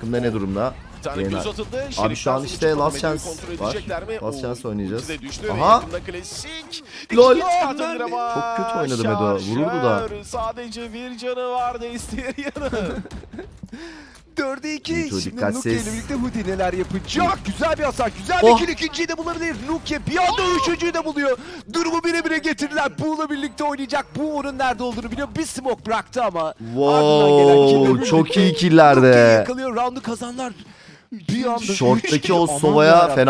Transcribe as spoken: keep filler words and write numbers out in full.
takımda ne durumda? tane göz atıldı. Abi şu an işte last chance var. Last chance oynayacağız. Aha. Lol. Çok kötü oynadı Medo. Vururdu da. Sadece bir canı vardı Asteria'nın. dörde iki. Nuke Şimdi dikkatsiz. Nuke ile birlikte Hoodie neler yapacak? Güzel bir hasar, güzel Oh. bir kill. İkinciyi de bulabilir. Nuke bir anda üçüncüyü de buluyor. Durumu bire bire getirdiler. Buğ'la birlikte oynayacak. Bu onun nerede olduğunu biliyor. Bir smoke bıraktı ama. ardından gelen kill'le Wow, birlikte çok iyi Nuke'yi killerde. yakalıyor. Round'u kazanlar. Bir anda Short'taki üç o kill. Aman Sova'ya yarabbim. fena